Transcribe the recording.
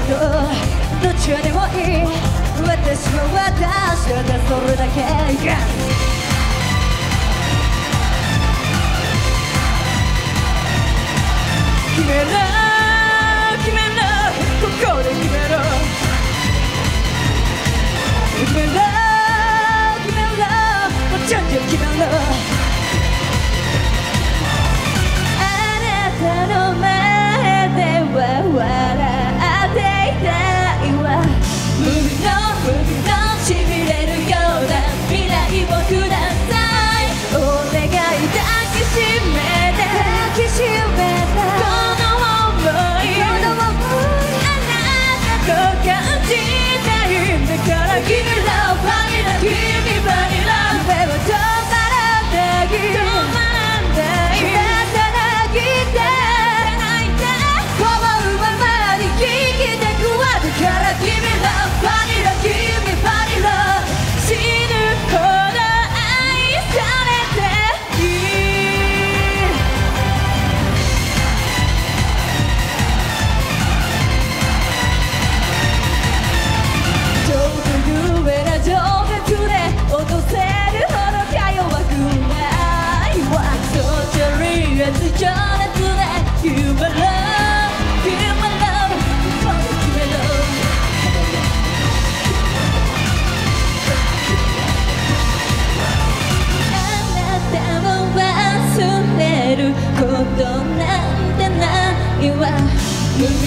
どちらでもいい私は私ただそれだけ、yeah.決めろ決めろここで決めろ決めろ決めろもうちょんちょん決めろあなたの前では笑っていたいわ無理のしびれるような未来をくださいお願い抱きしめて抱きしめて君のバニラ君バニラ夢は止まらない止まらない働きて泣いて思うままに生きてくわだから君のバニラ君バニラ死ぬほど愛されていい情熱で落とせるほどか弱くないわそうじゃり熱情熱で You my love, You my love ここで決めろあなたを忘れることなんてないわ